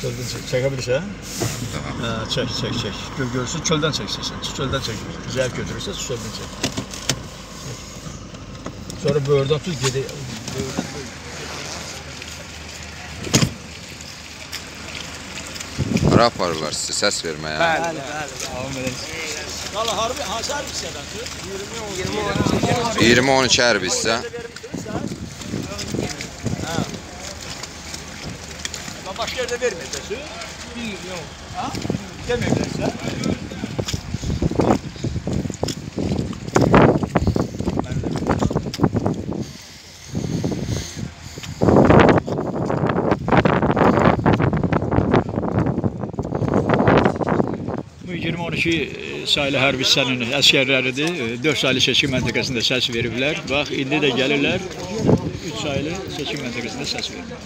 Çöldən çək. Çəkə bilirsən? Tamam. Çək. Görsün, çöldən çəksən. Çöldən çək. Zəif götürürsə, çöldən çək. Sonra böyürdən tut, gedək. Hara aparırlar sizi səs verməyə? Bəli. Valla harbi, hansı hərbi hissədən? 20-12 hərbi hissə. Başqa yerdə verməyəcəksin? Yox. Deməyəcəksən? Bu 20-12 saylı hərbi hissənin əsgərləridir. 4 saylı seçkim məntəqəsində səs veriblər. Bax, indi də gəlirlər 3 saylı seçkim məntəqəsində səs veriblər.